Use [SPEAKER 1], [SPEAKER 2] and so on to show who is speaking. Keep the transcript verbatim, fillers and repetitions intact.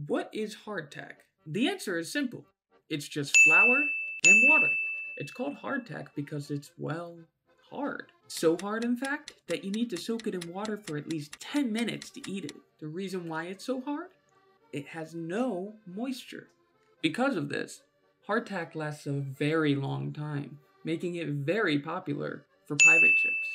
[SPEAKER 1] What is hardtack? The answer is simple. It's just flour and water. It's called hardtack because it's, well, hard. So hard, in fact, that you need to soak it in water for at least ten minutes to eat it. The reason why it's so hard? It has no moisture. Because of this, hardtack lasts a very long time, making it very popular for pirate ships.